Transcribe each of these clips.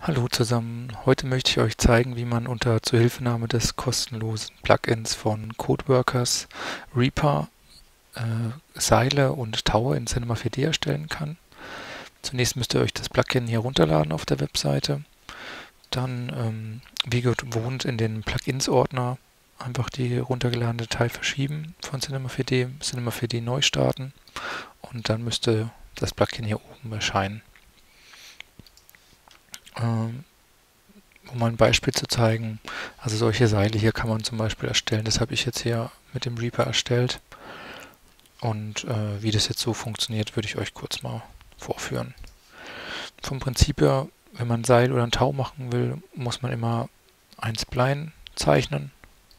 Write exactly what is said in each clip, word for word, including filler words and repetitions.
Hallo zusammen, heute möchte ich euch zeigen, wie man unter Zuhilfenahme des kostenlosen Plugins von Codeworkers Reaper äh, Seile und Tower in Cinema vier D erstellen kann. Zunächst müsst ihr euch das Plugin hier runterladen auf der Webseite. Dann, ähm, wie gewohnt, in den Plugins-Ordner einfach die runtergeladene Datei verschieben von Cinema vier D, Cinema vier D neu starten und dann müsste das Plugin hier oben erscheinen. Ähm, Um mal ein Beispiel zu zeigen, also solche Seile hier kann man zum Beispiel erstellen. Das habe ich jetzt hier mit dem Reaper erstellt. Und äh, wie das jetzt so funktioniert, würde ich euch kurz mal vorführen. Vom Prinzip her, wenn man ein Seil oder ein Tau machen will, muss man immer ein Spline zeichnen.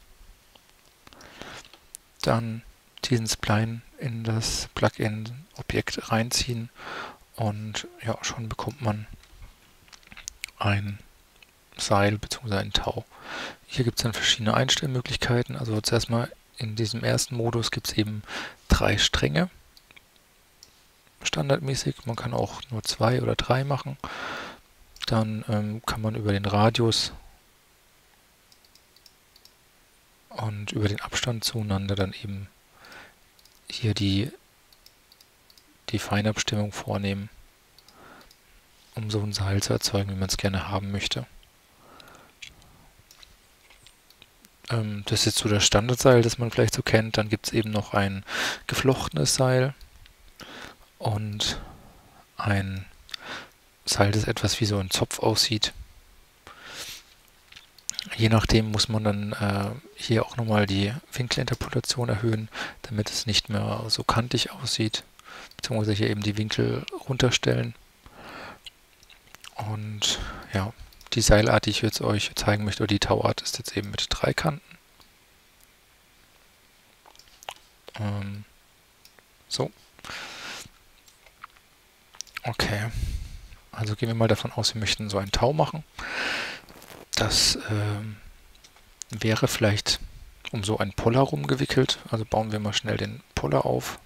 Dann diesen Spline in das Plugin-Objekt reinziehen und ja, schon bekommt man ein Seil bzw. ein Tau. Hier gibt es dann verschiedene Einstellmöglichkeiten. Also zuerst mal in diesem ersten Modus gibt es eben drei Stränge standardmäßig. Man kann auch nur zwei oder drei machen. Dann ähm, kann man über den Radius und über den Abstand zueinander dann eben hier die, die Feinabstimmung vornehmen, um so ein Seil zu erzeugen, wie man es gerne haben möchte. Ähm, das ist jetzt so das Standardseil, das man vielleicht so kennt. Dann gibt es eben noch ein geflochtenes Seil und ein Seil, das etwas wie so ein Zopf aussieht. Je nachdem muss man dann äh, hier auch nochmal die Winkelinterpolation erhöhen, damit es nicht mehr so kantig aussieht, beziehungsweise hier eben die Winkel runterstellen. Und ja, die Seilart, die ich jetzt euch zeigen möchte, oder die Tauart, ist jetzt eben mit drei Kanten. Ähm, so. Okay. Also gehen wir mal davon aus, wir möchten so einen Tau machen. Das ähm, wäre vielleicht um so einen Poller rumgewickelt. Also bauen wir mal schnell den Poller auf.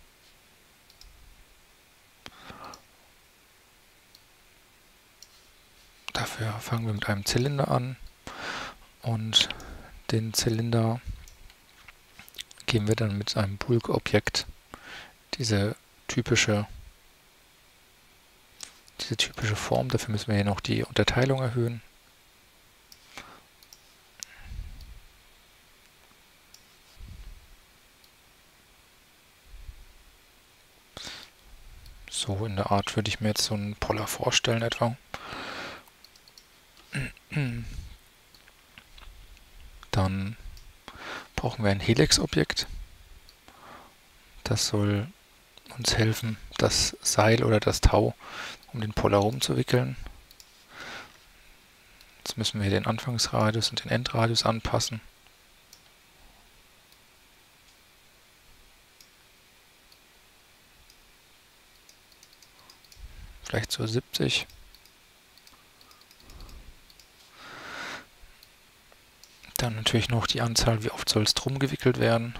Dafür fangen wir mit einem Zylinder an und den Zylinder geben wir dann mit einem Bulk-Objekt diese typische, diese typische Form. Dafür müssen wir hier noch die Unterteilung erhöhen. So in der Art würde ich mir jetzt so einen Poller vorstellen etwa. Dann brauchen wir ein Helix-Objekt. Das soll uns helfen, das Seil oder das Tau um den Poller rumzuwickeln. Jetzt müssen wir den Anfangsradius und den Endradius anpassen. Vielleicht so siebzig. Dann natürlich noch die Anzahl, wie oft soll es drum gewickelt werden.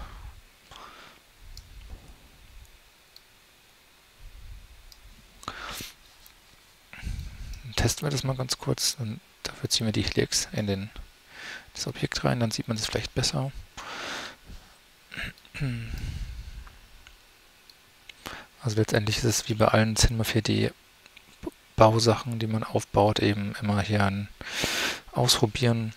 Dann testen wir das mal ganz kurz. Dann, dafür ziehen wir die Helix in den, das Objekt rein, dann sieht man es vielleicht besser. Also letztendlich ist es wie bei allen Cinema vier D Bausachen, die man aufbaut, eben immer hier ein Ausprobieren.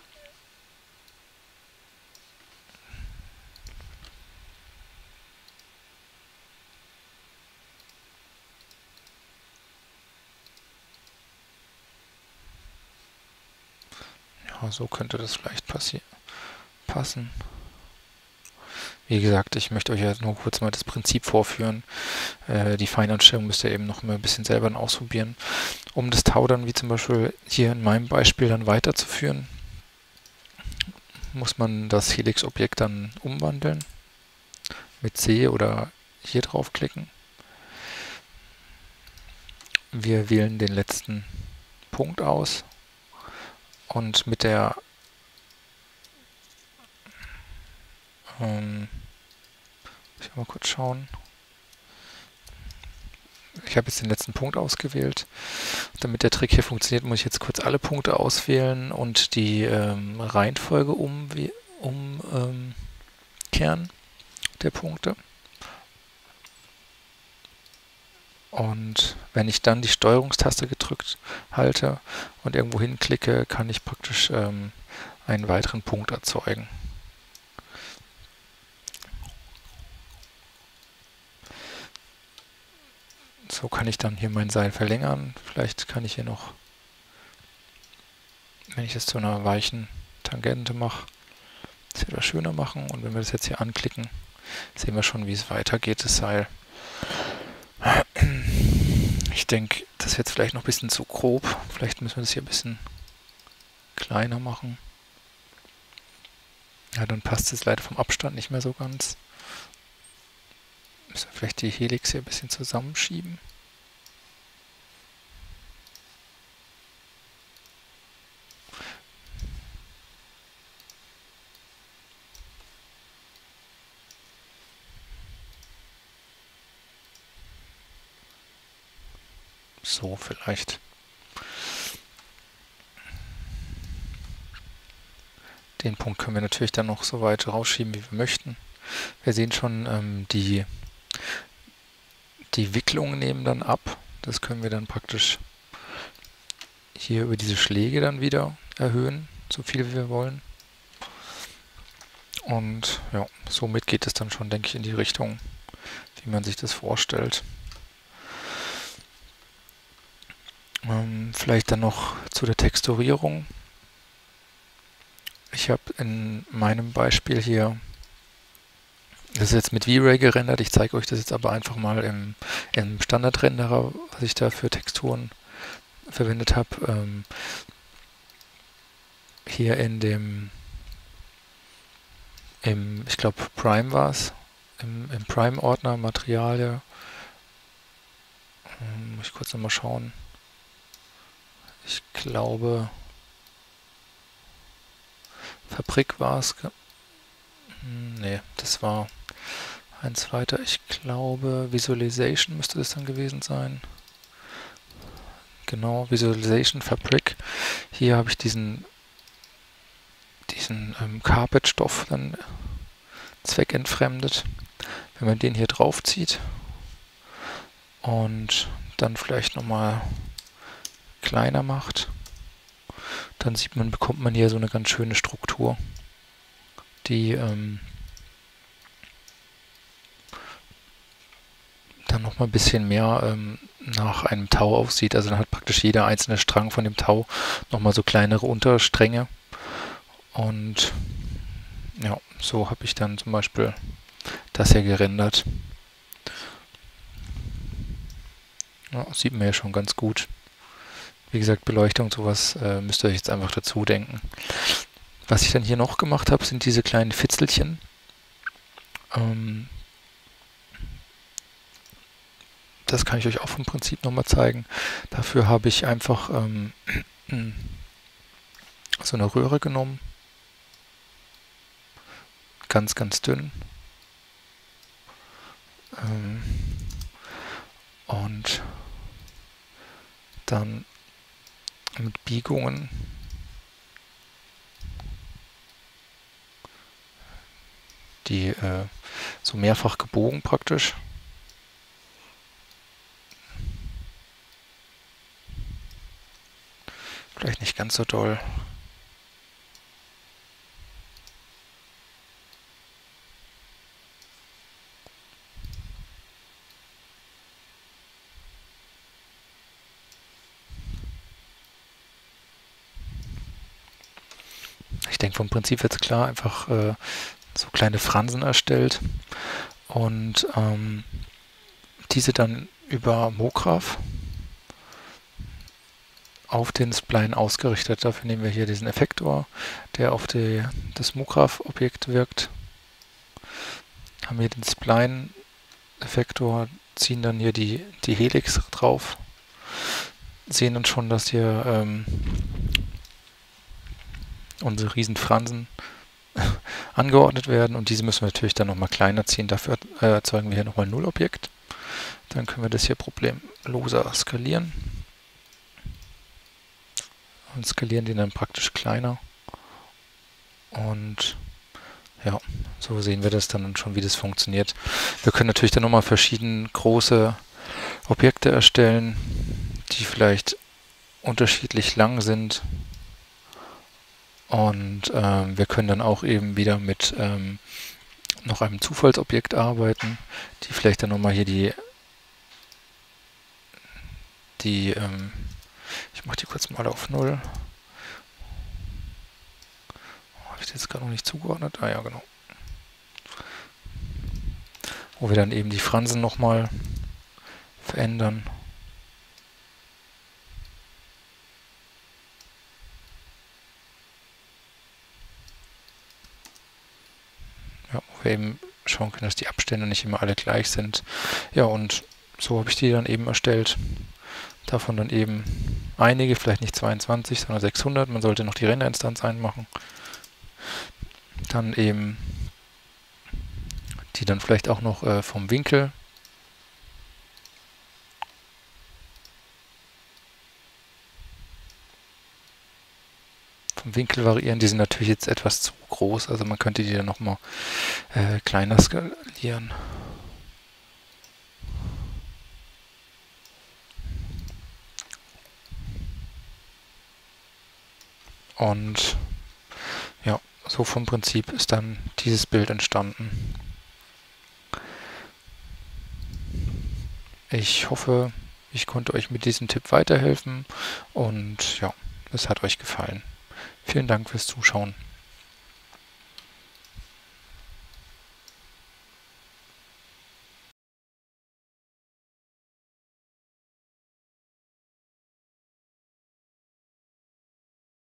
Ja, so könnte das vielleicht passieren, passen. Wie gesagt, ich möchte euch ja nur kurz mal das Prinzip vorführen. Äh, die Feinanstellung müsst ihr eben noch mal ein bisschen selber dann ausprobieren. Um das Tau dann, wie zum Beispiel hier in meinem Beispiel, dann weiterzuführen, muss man das Helix-Objekt dann umwandeln. Mit C oder hier draufklicken. Wir wählen den letzten Punkt aus und mit der ähm, ich will mal kurz schauen. ich habe jetzt den letzten Punkt ausgewählt. Damit der Trick hier funktioniert, muss ich jetzt kurz alle Punkte auswählen und die ähm, Reihenfolge umkehren um, ähm, der Punkte. Und wenn ich dann die Steuerungstaste gedrückt halte und irgendwo hinklicke, kann ich praktisch ähm, einen weiteren Punkt erzeugen. So kann ich dann hier mein Seil verlängern. Vielleicht kann ich hier noch, wenn ich es zu einer weichen Tangente mache, das etwas schöner machen. Und wenn wir das jetzt hier anklicken, sehen wir schon, wie es weitergeht, das Seil. Ich denke, das ist jetzt vielleicht noch ein bisschen zu grob. Vielleicht müssen wir das hier ein bisschen kleiner machen. Ja, dann passt es leider vom Abstand nicht mehr so ganz. Müssen wir vielleicht die Helix hier ein bisschen zusammenschieben. So vielleicht. Den Punkt können wir natürlich dann noch so weit rausschieben, wie wir möchten. Wir sehen schon, ähm, die, die Wicklungen nehmen dann ab. Das können wir dann praktisch hier über diese Schläge dann wieder erhöhen, so viel wie wir wollen. Und ja, somit geht es dann schon, denke ich, in die Richtung, wie man sich das vorstellt. Ähm, vielleicht dann noch zu der Texturierung. Ich habe in meinem Beispiel hier, das ist jetzt mit V-Ray gerendert, ich zeige euch das jetzt aber einfach mal im, im Standardrenderer, was ich da für Texturen verwendet habe. Ähm, hier in dem, im, ich glaube Prime war es, im, im Prime-Ordner Materialien. Ähm, muss ich kurz nochmal schauen. Ich glaube, Fabrik war es. Hm, nee, das war eins weiter. Ich glaube, Visualization müsste das dann gewesen sein. Genau, Visualization Fabrik. Hier habe ich diesen, diesen ähm, Carpet-Stoff dann zweckentfremdet. Wenn man den hier drauf zieht und dann vielleicht nochmal kleiner macht, dann sieht man, bekommt man hier so eine ganz schöne Struktur, die ähm, dann nochmal ein bisschen mehr ähm, nach einem Tau aussieht. Also dann hat praktisch jeder einzelne Strang von dem Tau nochmal so kleinere Unterstränge. Und ja, so habe ich dann zum Beispiel das hier gerendert. Ja, sieht man ja schon ganz gut. Wie gesagt, Beleuchtung, sowas äh, müsst ihr euch jetzt einfach dazu denken. Was ich dann hier noch gemacht habe, sind diese kleinen Fitzelchen. Ähm, das kann ich euch auch vom Prinzip nochmal zeigen. Dafür habe ich einfach ähm, so eine Röhre genommen. Ganz, ganz dünn. Ähm, und dann mit Biegungen die äh, so mehrfach gebogen praktisch. Vielleicht nicht ganz so doll. Ich denke, vom Prinzip jetzt klar, einfach äh, so kleine Fransen erstellt und ähm, diese dann über Mograph auf den Spline ausgerichtet. Dafür nehmen wir hier diesen Effektor, der auf die, das Mograph-Objekt wirkt. Haben hier den Spline-Effektor, ziehen dann hier die, die Helix drauf, sehen dann schon, dass hier ähm, unsere riesen Fransen angeordnet werden und diese müssen wir natürlich dann nochmal kleiner ziehen. Dafür äh, erzeugen wir hier nochmal ein Nullobjekt. Dann können wir das hier problemloser skalieren. Und skalieren den dann praktisch kleiner. Und ja, so sehen wir das dann schon, wie das funktioniert. Wir können natürlich dann nochmal verschiedene große Objekte erstellen, die vielleicht unterschiedlich lang sind. Und ähm, wir können dann auch eben wieder mit ähm, noch einem Zufallsobjekt arbeiten, die vielleicht dann nochmal hier die, die ähm, ich mache die kurz mal auf null. Habe ich das jetzt gerade noch nicht zugeordnet? Ah ja, genau. Wo wir dann eben die Fransen nochmal verändern. Ja, wo wir eben schauen können, dass die Abstände nicht immer alle gleich sind. Ja, und so habe ich die dann eben erstellt. Davon dann eben einige, vielleicht nicht zweiundzwanzig, sondern sechshundert. Man sollte noch die Renderinstanz einmachen. Dann eben die dann vielleicht auch noch äh, vom Winkel vom Winkel variieren. Die sind natürlich jetzt etwas zu groß, also man könnte die dann nochmal äh, kleiner skalieren. Und ja, so vom Prinzip ist dann dieses Bild entstanden. Ich hoffe, ich konnte euch mit diesem Tipp weiterhelfen und ja, es hat euch gefallen. Vielen Dank fürs Zuschauen.